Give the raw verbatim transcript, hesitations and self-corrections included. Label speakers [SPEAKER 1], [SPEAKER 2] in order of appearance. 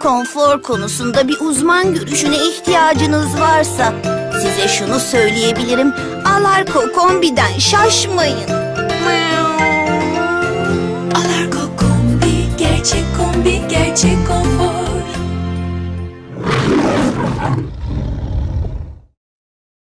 [SPEAKER 1] konfor konusunda bir uzman görüşüne ihtiyacınız varsa size şunu söyleyebilirim. Alarko Kombi'den şaşmayın.
[SPEAKER 2] Alarko Kombi, gerçek kombi, gerçek konfor.